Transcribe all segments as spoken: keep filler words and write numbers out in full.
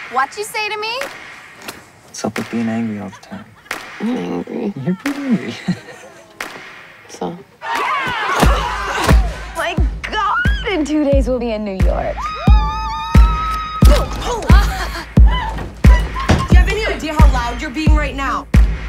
What you say to me? What's up with being angry all the time? I'm angry. You're pretty angry. So? My God! In two days, we'll be in New York. Do you have any idea how loud you're being right now?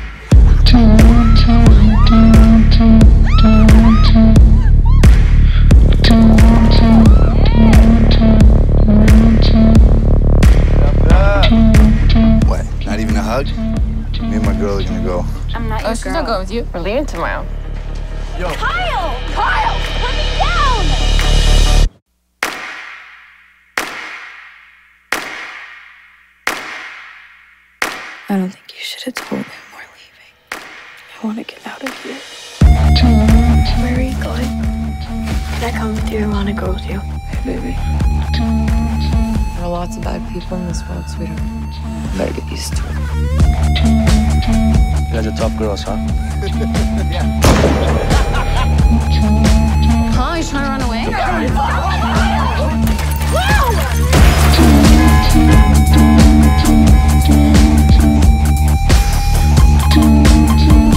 What? Not even a hug? Me and my girl are gonna go. I'm not your Oh, she's girl. not going with you. We're leaving tomorrow. Yo. Kyle! Kyle! Put me down! I don't think you should have told him we're leaving. I want to get out of here. Where are you going? Can I come with you? I want to go with you. Hey, baby. There are lots of bad people in this world, sweetheart. You better get used to it. You guys are tough girls, huh? Yeah. Huh? You trying to run away?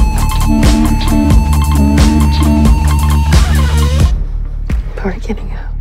We're getting out.